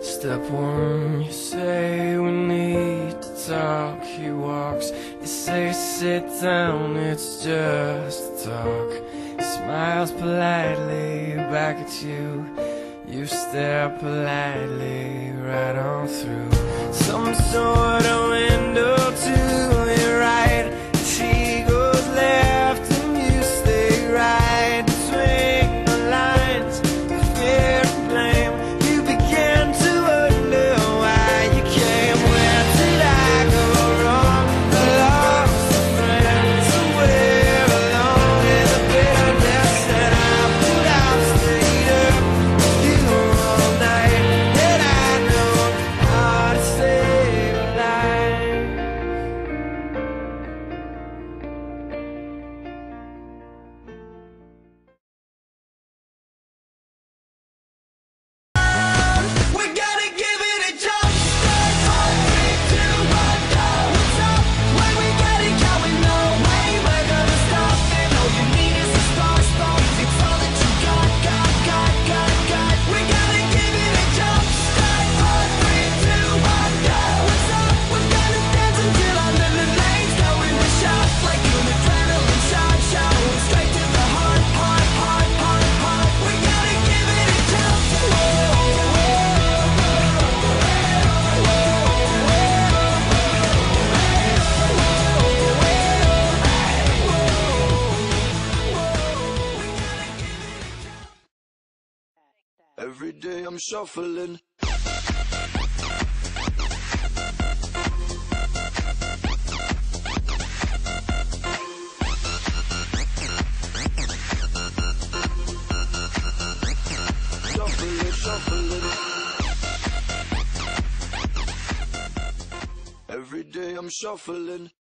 Step one, you say we need to talk. He walks, you say sit down, it's just a talk. He smiles politely back at you. You stare politely right on through some sort of window to your right. She goes left and you stay right between the lines of fear and blame. You began to wonder why you came. Where did I go wrong? I lost a friend somewhere along in the bitterness that I put out. Stayed up with you all night, and I know how to stay alive. We gotta give it a jump start. 4, 3, 2, 1, go. What's up? When we get it going, no way we're gonna stop. And all you need is a spark. It's all that you got. We gotta give it a jump start. 4, 3, 2, 1, go. What's up? We're gonna dance until our little legs go into shock. Like an adrenaline shot, straight to the heart. We gotta give it a jump. Every day I'm shuffling. Shuffling. Every day I'm shuffling.